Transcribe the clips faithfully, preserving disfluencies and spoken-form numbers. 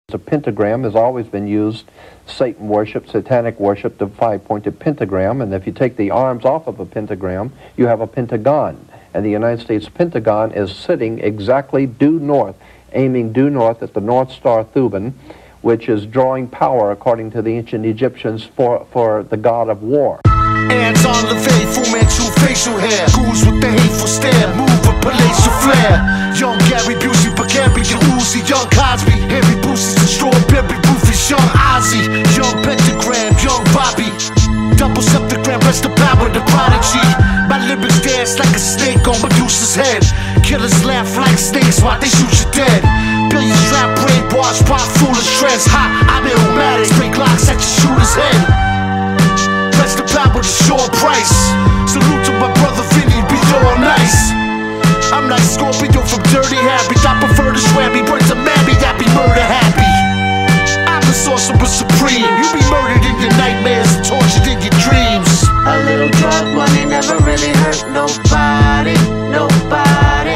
The pentagram has always been used, Satan worship, satanic worship, the five-pointed pentagram, and if you take the arms off of a pentagram, you have a pentagon. And the United States Pentagon is sitting exactly due north, aiming due north at the North Star Thuban, which is drawing power, according to the ancient Egyptians, for, for the god of war. Hands on the faithful man, true facial hair. Ghouls with the hateful stare, move with palatial flair. Young Gary Busey, Bagambia, Uzi, Young Cosby, Henry Boosie's and Strawberry Rufus, Young Ozzy, Young Pentagram, Young Bobby, Double Septagram, rest the power, the prodigy. My lyrics dance like a snake on Medusa's head. Killers laugh like snakes while they shoot you dead. Billions trap brainwashed by foolish trends. Ha, I'm illmatic, spray glocks at your shooter's head. Rest the power, the short price. Salute to my brother Vinny, be all nice. I'm like Scorpio from Dirty Harry. I prefer to swear me, birds are married, I be murder happy. I'm the sorcerer supreme. You be murdered in your nightmares and tortured in your dreams. A little drug money never really hurt nobody, nobody.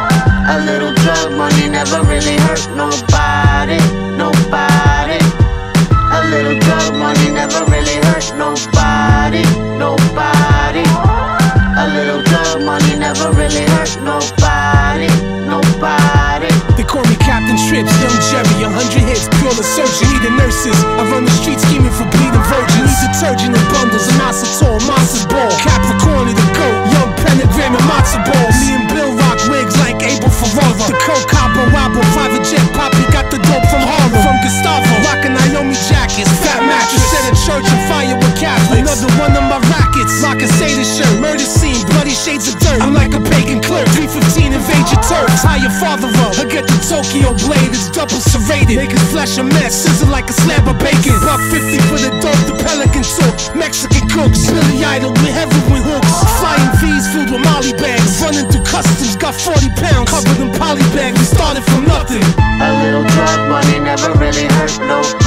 A little drug money never really hurt nobody, nobody. A little drug money never really hurt nobody, nobody. A little drug money never really hurt nobody, nobody. They call me Captain Trips, Young Jerry, a hundred hits, pure the surgeon. Need the nurses, I run the streets scheming for bleeding virgins. Need detergent in bundles, a Massatol, Monsters Ball, Capricorn the goat, Young Pentagram and matzo balls. Me and Bill rock wigs like Abel Ferrara. The Coke, Cabo, Wabo, private jet, Poppy got the dope from Harlem. From Gustavo, rockin' Naomi jackets, fat mattress, set a church and fire with Catholics. Another one of my rackets, rock a Seder shirt, murder scene, bloody shades of dirt. I'm like a pagan clerk, three fifteen invade your turf. Tie your father up, I get the Tokyo blade, it's double serrated. Make his flesh a mess, sizzle like a slab of bacon. Buck fifty for the dope, the Pelican took. Mexican cooks, Billy Idol with heroin hooks. Flying V's filled with molly bags. Running through customs, got forty pounds. Covered in poly bags, we started from nothing. A little drug money never really hurt nobody.